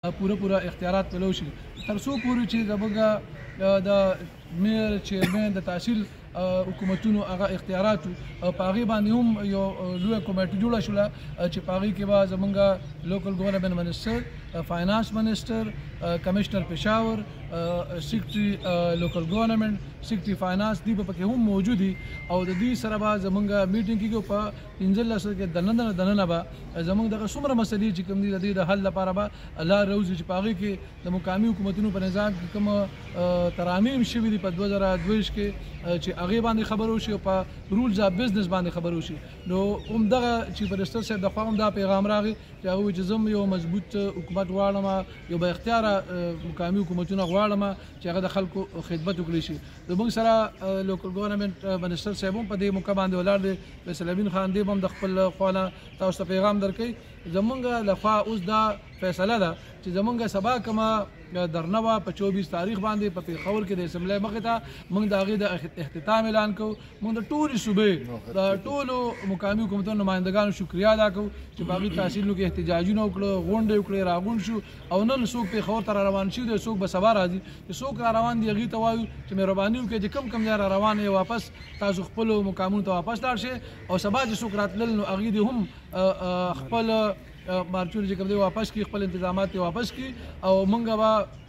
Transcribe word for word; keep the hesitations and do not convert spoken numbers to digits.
پوره پوره اختیارات پلو شي تر څو پورې چې زموږ د میر چیرمن د تحصیل حکومتونو هغه اختیاراتو په هغې باندې هم یو لویه کمیټه جوړه شوله چې په هغې کې به زموږ لوکل ګورنمنټ منسټر فاینانس منسټر کمشنر پېښور سیکرټري لوکل ګورنمنټ سیکرټري فاینانس دوی به پکې هم موجود دي او د دوی سره به زموږ میټینګ کېږي په پنځلس کې دننه دننه به زموږ دغه څومره مسلې چې کوم دي د دې د حل لپاره به لار روزي چې په هغې کې د مقامي حکومتونو په نظام کې کوم ترامیم شوي دي په دوه زره دویشت کې چې هغې باندې خبر وشي او په رولز اف بزنس باندې خبر وشي نو همدغه چیف منسټر صاحب د خوا هم دا پیغام راغی چې هغه وایي چې زه یو مضبوط حکومت غواړم یو با اختیاره مقامي حکومتونه غواړم چې هغه د خلکو خدمت وکړي شي زموږ سره لوکل ګورنمنټ منسټر صاحب هم په دې موقع باندې ولاړ دی فیصل امین خان دی هم د خپل خوا نه تاسو ته پیغام درکوي زموږ لخوا اوس دا فیصله ده چې زموږ سبا کومه درنه وه په چوبیس تاریخ باندې په پېښور کې د اسمبلی مخې ته موږ د هغې د اختتام اعلان کوو موږ د ټولې صوبې د ټولو مقامي حکومتونو نمایندګانو شکریا ادا کوو چې په هغې تحصیلونو کې احتجاجونه وکړه غونډې وکړې راغونډ شو او نن څوک پېښور ته را روان شي دی څوک به سبا راځي چې څوک را روان دي هغې ته وایو چې مهرباني وکړئ چې کم کم ځای را روان یې واپس تاسو خپلو مقامونو ته واپس لاړ شئ او سبا چې څوک راتلل نو هغې دې هم خپل مارچونه چې کوم دی واپس کړي خپل انتظامات یې واپس کړي او موږ به